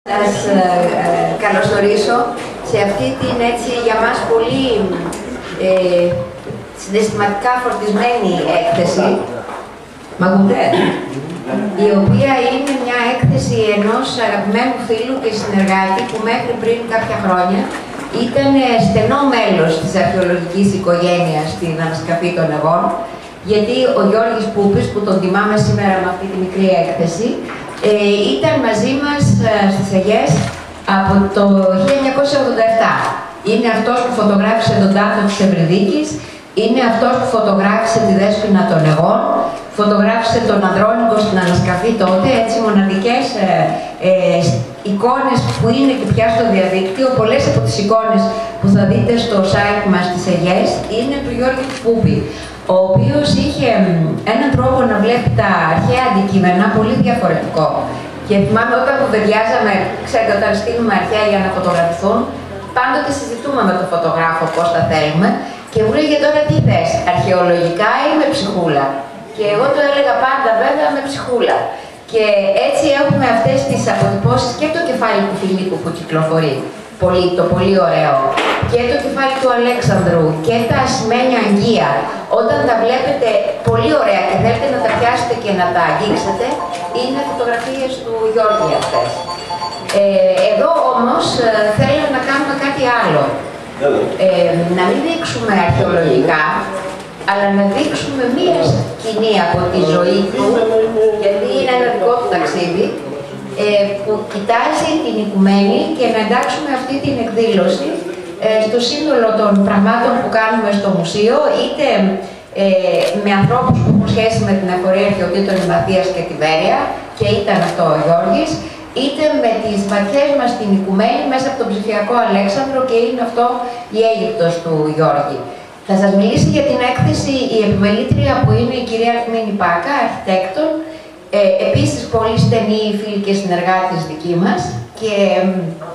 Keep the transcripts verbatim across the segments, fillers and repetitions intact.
Σας ε, ε, καλωσορίσω σε αυτή την έτσι για μας πολύ ε, συναισθηματικά φορτισμένη έκθεση, Μαγουτέ, η οποία είναι μια έκθεση ενός αγαπημένου φίλου και συνεργάτη που μέχρι πριν κάποια χρόνια ήταν στενό μέλος της αρχαιολογικής οικογένειας στην ανασκαφή των Αιγών, γιατί ο Γιώργης Πούπης, που τον τιμάμε σήμερα με αυτή τη μικρή έκθεση, ε, ήταν μαζί μας ε, στις Αιγές από το χίλια εννιακόσια ογδόντα επτά. Είναι αυτός που φωτογράφησε τον τάφο της Ευρυδίκης, είναι αυτός που φωτογράφησε τη Δέσποινα των Αιγών, φωτογράφησε τον Ανδρώνικο στην ανασκαφή τότε, έτσι μοναδικές ε, ε, εικόνες που είναι και πια στο διαδίκτυο. Πολλές από τις εικόνες που θα δείτε στο site μας στις Αιγές είναι του Γιώργη Πούπη, ο οποίος είχε έναν τρόπο να βλέπει τα αρχαία αντικείμενα πολύ διαφορετικό. Και θυμάμαι όταν κουβεντιάζαμε, ξέρετε, όταν στείλουμε αρχαία για να φωτογραφηθούν, πάντοτε συζητούμε με τον φωτογράφο πώς θα θέλουμε και μου λέγε τώρα τι θες, αρχαιολογικά ή με ψυχούλα. Και εγώ το έλεγα πάντα βέβαια με ψυχούλα. Και έτσι έχουμε αυτές τις αποτυπώσεις και το κεφάλι του Φιλίππου που κυκλοφορεί, πολύ, το πολύ ωραίο, και το κεφάλι του Αλέξανδρου και τα ασημένια αγγεία. Όταν τα βλέπετε πολύ ωραία και θέλετε να τα πιάσετε και να τα αγγίξετε, είναι φωτογραφίες του Γιώργη αυτές. Ε, εδώ όμως θέλω να κάνουμε κάτι άλλο. Ε, να μην δείξουμε αρχαιολογικά, αλλά να δείξουμε μία σκηνή από τη ζωή του, γιατί είναι ένα δικό του ταξίδι, ε, που κοιτάζει την οικουμένη και να εντάξουμε αυτή την εκδήλωση ε, στο σύνολο των πραγμάτων που κάνουμε στο μουσείο, είτε ε, με ανθρώπους που έχουν σχέση με την εφορία αρχαιοτήτων Μαθίας και τη Βέρεια, και ήταν αυτό ο Γιώργης, είτε με τις ματιές μας στην οικουμένη μέσα από τον ψηφιακό Αλέξανδρο, και είναι αυτό η Αίγυπτος του Γιώργη. Θα σας μιλήσει για την έκθεση η επιμελήτρια που είναι η κυρία Ερμήνη Πάκα, αρχιτέκτον, ε, επίσης πολύ στενή φίλη και συνεργάτης δική μας, και ε,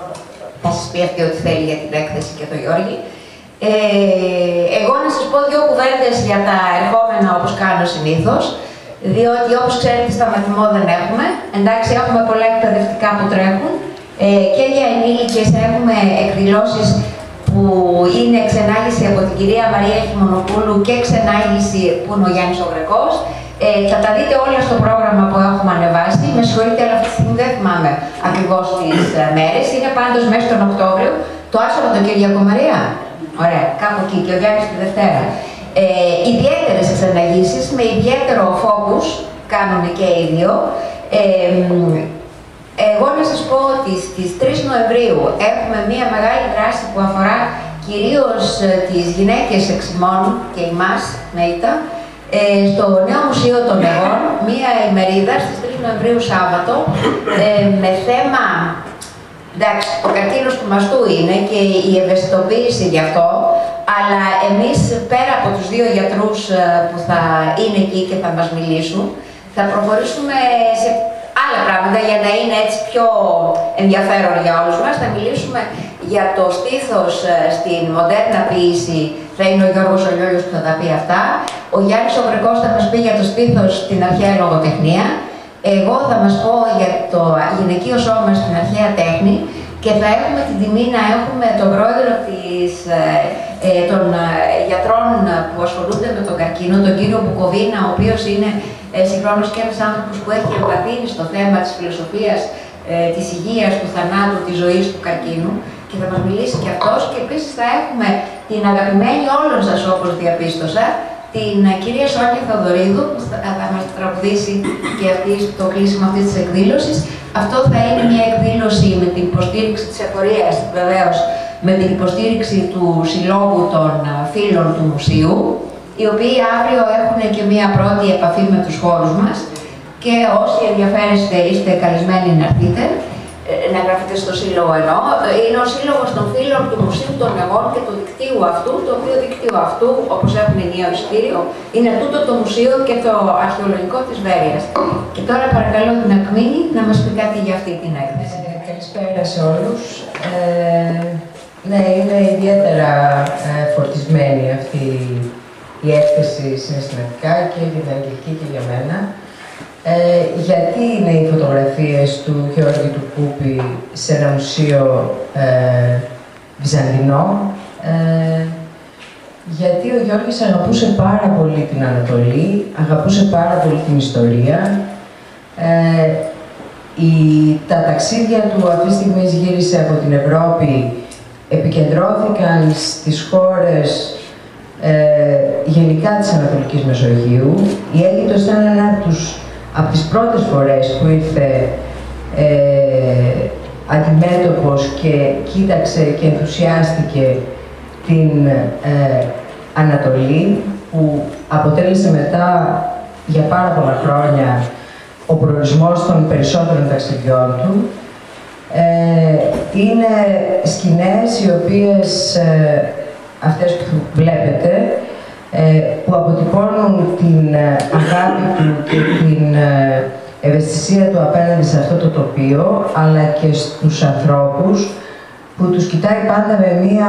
θα σας πει αυτή ό,τι θέλει για την έκθεση και τον Γιώργη. Ε, εγώ να σας πω δύο κουβέντες για τα ερχόμενα, όπως κάνω συνήθως, διότι όπως ξέρετε στα Μαθημό δεν έχουμε. Εντάξει, έχουμε πολλά εκπαιδευτικά που τρέχουν ε, και για ενήλικες έχουμε εκδηλώσεις που είναι ξενάγηση από την κυρία Μαρία Χιμωνοπούλου και ξενάγηση που είναι ο Γιάννης ο Γρεκός. Ε, θα τα δείτε όλα στο πρόγραμμα που έχουμε ανεβάσει. Με συγχωρείτε, αλλά αυτή τη στιγμή δεν θυμάμαι ακριβώς τις ε, μέρες. Είναι πάντως μέσα τον Οκτώβριο. Το άσο το Κυριακό Μαρία. Ωραία, κάπου εκεί, και ο Γιάννης τη Δευτέρα. Ε, ιδιαίτερες ξεναγήσεις με ιδιαίτερο focus κάνουν και οι δύο. Ε, Εγώ να σας πω ότι στις τρεις Νοεμβρίου έχουμε μία μεγάλη δράση που αφορά κυρίως τις γυναίκες εξημών και εμάς, ΜΕΙΤΑ, στο Νέο Μουσείο των Αιγών, μία ημερίδα στις τρεις Νοεμβρίου Σάββατο, με θέμα, εντάξει, ο καρκίνος του μαστού είναι και η ευαισθητοποίηση γι' αυτό, αλλά εμείς πέρα από τους δύο γιατρούς που θα είναι εκεί και θα μας μιλήσουν, θα προχωρήσουμε σε άλλα πράγματα για να είναι έτσι πιο ενδιαφέρον για όλους μας. Θα μιλήσουμε για το στήθος στην μοντέρνα ποίηση, θα είναι ο Γιώργος ο Λιόλιος που θα τα πει αυτά. Ο Γιάννης ο Γρεκός θα μας πει για το στήθος στην αρχαία λογοτεχνία. Εγώ θα μας πω για το γυναικείο σώμα στην αρχαία τέχνη, και θα έχουμε την τιμή να έχουμε τον πρόεδρο της, ε, των γιατρών που ασχολούνται με τον καρκίνο, τον κύριο Μπουκοβίνα, ο οποίος είναι ε, συγχρόνως και ένας άνθρωπος που έχει εμβαθύνει στο θέμα της φιλοσοφίας, ε, της υγείας, του θανάτου, της ζωής του καρκίνου, και θα μας μιλήσει και αυτός. Και επίσης θα έχουμε την αγαπημένη όλων σας, όπως διαπίστωσα, την κυρία Σόνια Θεοδωρίδου, που θα, θα μας τραγουδήσει και αυτή στο κλείσιμο αυτής της εκδήλωσης. Αυτό θα είναι μια εκδήλωση με την υποστήριξη της εφορίας, βεβαίως με την υποστήριξη του Συλλόγου των Φίλων του Μουσείου, οι οποίοι αύριο έχουν και μια πρώτη επαφή με τους χώρους μας, και όσοι ενδιαφέρεστε είστε καλεσμένοι να έρθετε, να γράφετε στο σύλλογο ενώ. Είναι ο Σύλλογος των Φίλων του Μουσείου των Αιγών και του δικτύου αυτού, το οποίο δικτύο αυτού, όπως έχουν ενιαίο εισιτήριο, είναι τούτο το μουσείο και το αρχαιολογικό της Βέρειας. Και τώρα παρακαλώ την Ακμήνη να μας πει κάτι για αυτή την έκθεση. Ε, καλησπέρα σε όλους. Ε, ναι, είναι ιδιαίτερα ε, φορτισμένη αυτή η έκθεση συναισθηματικά, και για την Αγγλική και για μένα. Ε, γιατί είναι οι φωτογραφίες του Γιώργη του Κούπη σε ένα μουσείο ε, βυζαντινό. Ε, γιατί ο Γιώργης αγαπούσε πάρα πολύ την Ανατολή, αγαπούσε πάρα πολύ την ιστορία. Ε, η, τα ταξίδια του αυτή τη στιγμή γύρισε από την Ευρώπη, επικεντρώθηκαν στις χώρες ε, γενικά της Ανατολικής Μεσογείου. Η Αίγυπτος ήταν ένα από, τους, από τις πρώτες φορές που ήρθε ε, αντιμέτωπος και κοίταξε και ενθουσιάστηκε την ε, Ανατολή, που αποτέλεσε μετά για πάρα πολλά χρόνια ο προορισμός των περισσότερων ταξιδιών του. Ε, είναι σκηνές οι οποίες, ε, αυτές που βλέπετε, ε, που αποτυπώνουν την αγάπη του και την ε, ευαισθησία του απέναντι σε αυτό το τοπίο, αλλά και στους ανθρώπους, που τους κοιτάει πάντα με μία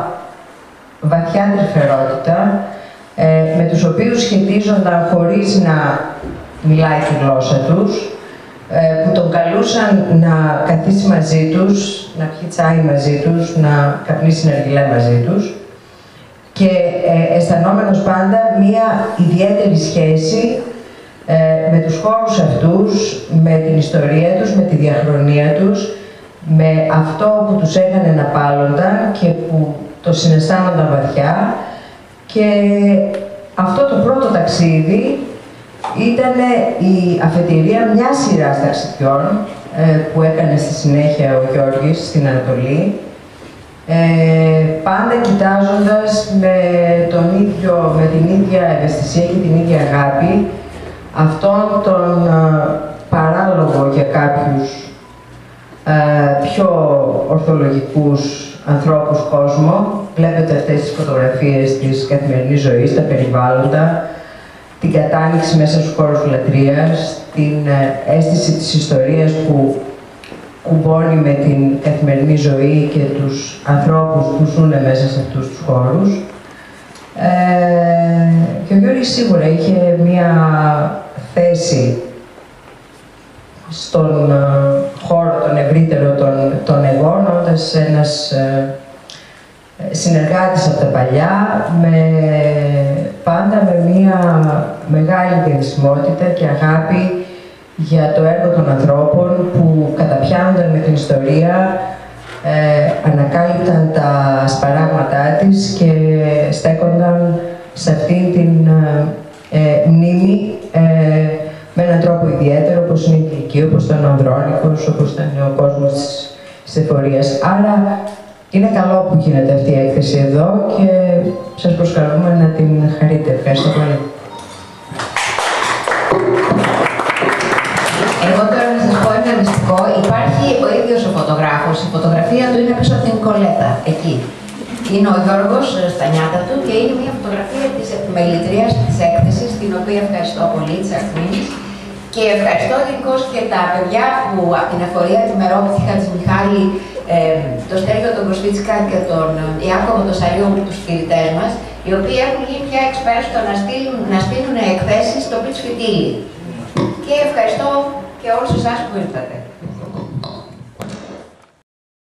βαθιά τρυφερότητα, ε, με τους οποίους σχετίζονταν χωρίς να μιλάει τη γλώσσα τους, ε, που τον καλούσαν να καθίσει μαζί τους, να πιει τσάι μαζί τους, να καπνίσει ναργιλέ μαζί τους, και ε, αισθανόμενος πάντα μία ιδιαίτερη σχέση ε, με τους χώρους αυτούς, με την ιστορία τους, με τη διαχρονία τους, με αυτό που τους έκανε να πάλλονταν και που το συναισθάνονταν βαθιά. Και αυτό το πρώτο ταξίδι ήταν η αφετηρία μιας σειράς ταξιδιών ε, που έκανε στη συνέχεια ο Γιώργης στην Ανατολή, ε, πάντα κοιτάζοντας με, τον ίδιο, με την ίδια ευαισθησία και την ίδια αγάπη αυτόν τον ε, παράλογο για κάποιους ε, πιο ορθολογικούς ανθρώπους κόσμο. Βλέπετε αυτές τις φωτογραφίες της καθημερινής ζωής, τα περιβάλλοντα, την κατάνοιξη μέσα στους χώρους λατρείας, την αίσθηση της ιστορίας που κουμπώνει με την καθημερινή ζωή και τους ανθρώπους που ζουν μέσα σε αυτούς τους χώρους. Ε, και ο Γιώργης σίγουρα είχε μία θέση στον uh, χώρο τον ευρύτερο των, των εγών, όντας ένας uh, συνεργάτης από τα παλιά, με, πάντα με μία μεγάλη διαθεσιμότητα και αγάπη για το έργο των ανθρώπων που καταπιάνονταν με την ιστορία, ε, ανακάλυπταν τα σπαράγματά της και στέκονταν σε αυτήν την ε, μνήμη ε, με έναν τρόπο ιδιαίτερο, όπως είναι η Κυλική, όπως ήταν ο Ανδρώνικος, όπως ήταν ο κόσμος της, της εφορίας. Άρα είναι καλό που γίνεται αυτή η έκθεση εδώ και σας προσκαλούμε να την χαρείτε. Ευχαριστώ πολύ. Εγώ τώρα να σας πω ένα μυστικό. Υπάρχει ο ίδιος ο φωτογράφος, η φωτογραφία του είναι πίσω από την Κολέτα, εκεί. Είναι ο Γιώργος στα νιάτα του και είναι μια φωτογραφία της επιμελητρίας της έκθεσης, την οποία ευχαριστώ πολύ, της Ακτμής. Και ευχαριστώ γενικώς και τα παιδιά που από την εφορία τη Μερόπτυχα, της Μιχάλη, ε, τον Στέλιο τον Κοσφίτσκα και τον Ιάκωβο τον Σαριού, τους φοιτητές μας, οι οποίοι έχουν γίνει πια εξπέρας στο να στείλουν, να στείλουν εκθέσεις στο Πίτσο Φιτίλι. Και ευχαριστώ και όλους εσάς που ήρθατε.